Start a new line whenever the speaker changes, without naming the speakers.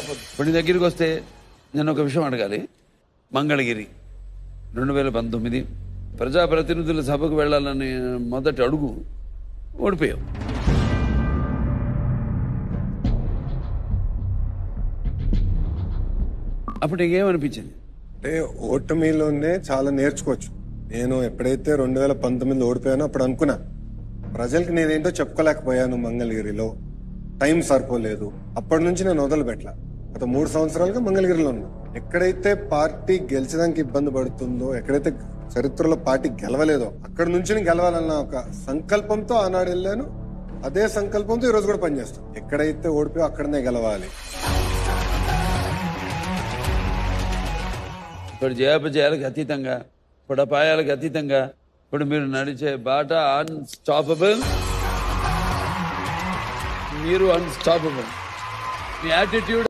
ఇప్పుడు నీ దగ్గరికి వస్తే నేను ఒక విషయం అడగాలి. మంగళగిరి 2019 ప్రజాప్రతినిధుల సభకు వెళ్ళాలని మొదటి అడుగు ఓడిపోయావు. అప్పుడు నీకేమనిపించింది?
అంటే ఓటమిలోనే చాలా నేర్చుకోవచ్చు. నేను ఎప్పుడైతే 2019 ఓడిపోయానో అప్పుడు అనుకున్నా ప్రజలకి నేనేంటో చెప్పుకోలేకపోయాను. మంగళగిరిలో టైం సరిపోలేదు. అప్పటి నుంచి నేను వదలు పెట్టలా. గత 3 సంవత్సరాలుగా మంగళగిరిలో ఉన్నా. ఎక్కడైతే పార్టీ గెలిచడానికి ఇబ్బంది పడుతుందో, ఎక్కడైతే చరిత్రలో పార్టీ గెలవలేదో అక్కడ నుంచి నేను గెలవాలన్న ఒక సంకల్పంతో ఆనాడు వెళ్ళాను. అదే సంకల్పంతో ఈరోజు కూడా పనిచేస్తాను. ఎక్కడైతే ఓడిపోయో అక్కడనే గెలవాలి.
ఇప్పుడు జయాపజయాలకు అతీతంగా, పుడపాయాలకు అతీతంగా ఇప్పుడు మీరు నడిచే బాట అన్స్టాపబుల్. మీరు అన్స్టాపబుల్. మీ యాటిట్యూడ్